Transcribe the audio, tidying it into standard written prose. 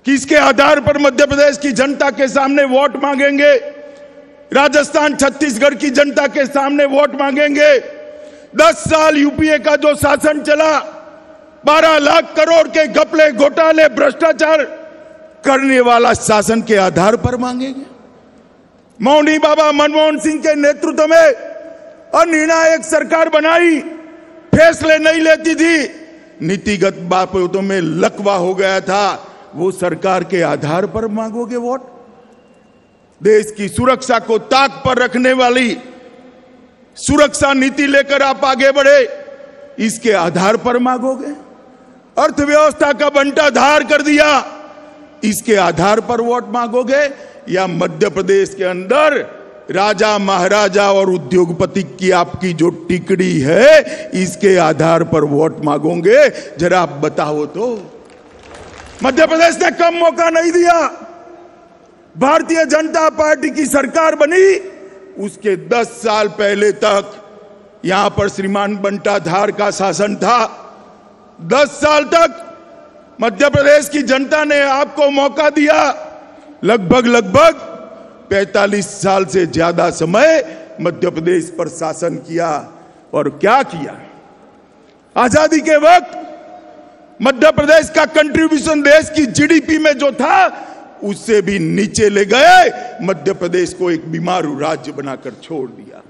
किसके आधार पर मध्य प्रदेश की जनता के सामने वोट मांगेंगे, राजस्थान छत्तीसगढ़ की जनता के सामने वोट मांगेंगे। 10 साल यूपीए का जो शासन चला, 12 लाख करोड़ के घपले घोटाले भ्रष्टाचार करने वाला शासन के आधार पर मांगेंगे। मौनी बाबा मनमोहन सिंह के नेतृत्व में अनिर्णायक सरकार बनाई, फैसले नहीं लेती थी, नीतिगत बातों में लकवा हो गया था, वो सरकार के आधार पर मांगोगे वोट? देश की सुरक्षा को ताक पर रखने वाली सुरक्षा नीति लेकर आप आगे बढ़े, इसके आधार पर मांगोगे? अर्थव्यवस्था का बंटाधार कर दिया, इसके आधार पर वोट मांगोगे? या मध्य प्रदेश के अंदर राजा महाराजा और उद्योगपति की आपकी जो टिकड़ी है, इसके आधार पर वोट मांगोगे? जरा आप बताओ तो। मध्य प्रदेश ने कम मौका नहीं दिया। भारतीय जनता पार्टी की सरकार बनी, उसके 10 साल पहले तक यहां पर श्रीमान बंटाधार का शासन था। 10 साल तक मध्य प्रदेश की जनता ने आपको मौका दिया। लगभग 45 साल से ज्यादा समय मध्य प्रदेश पर शासन किया। और क्या किया? आजादी के वक्त मध्य प्रदेश का कंट्रीब्यूशन देश की जीडीपी में जो था, उससे भी नीचे ले गए। मध्य प्रदेश को एक बीमारू राज्य बनाकर छोड़ दिया।